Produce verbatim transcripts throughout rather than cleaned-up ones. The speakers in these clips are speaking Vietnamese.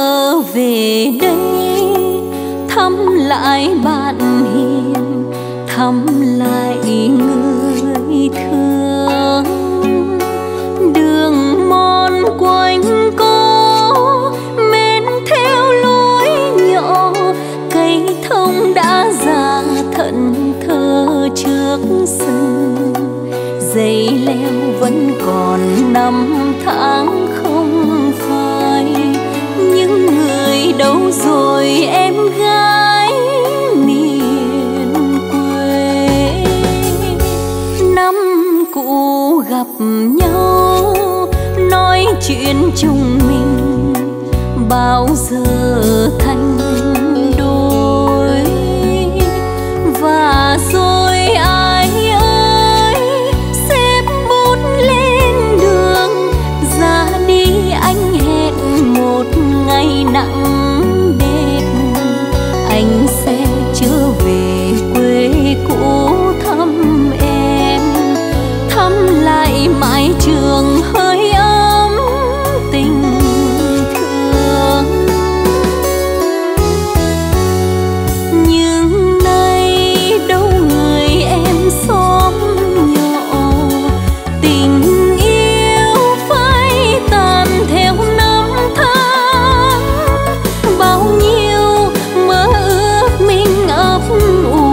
trở về đây thăm lại bạn hiền, thăm lại người thương. Đường mòn quanh co men theo lối nhỏ, cây thông đã già thẫn thờ trước sân. Dây leo vẫn còn năm tháng không phai, những người đâu rồi em gái miền quê. Năm cũ gặp nhau nói chuyện chung mình, bao giờ thành đôi. Và rồi ai ơi xếp bút lên đường, ra đi anh hẹn một ngày nặng đẹp. Anh sẽ trở về quê cũ thăm em, thăm lại mái trường hơi ấm tình thương. Nhưng nay đâu người em xóm nhỏ, tình yêu phai tàn theo năm tháng. Bao nhiêu mơ ước mình ấp ủ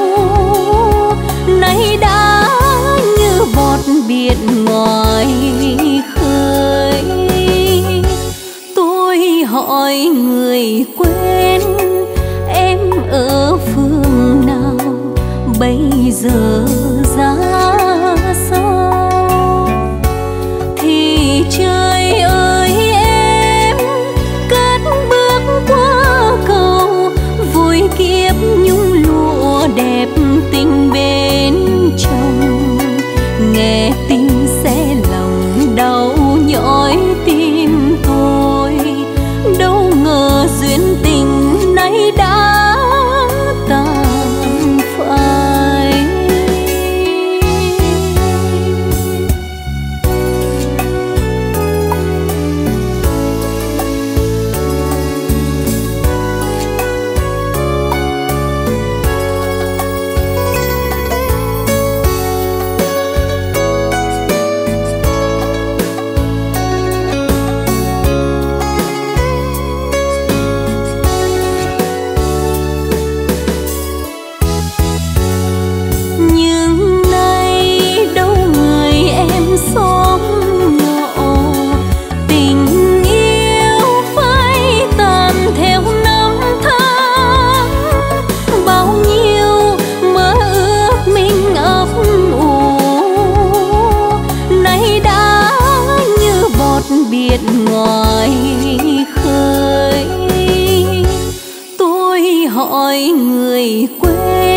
nay đã như bọt biển ngoài khơi. Tôi hỏi người quen em ở phương nào, bây giờ ra sao? Thì trời ơi em cất bước qua cầu, vui kiếp nhung lụa đẹp tình bên chồng. Nghe tin sẽ lòng đau nhói tim tôi, đâu ngờ duyên tình nay đã tàn phai. Nhưng nay đâu người em xóm nhỏ, tình yêu phai tàn theo năm tháng. Bao nhiêu mơ ước mình ấp ủ nay đã như bọt biển ngoài khơi. Tôi hỏi người quê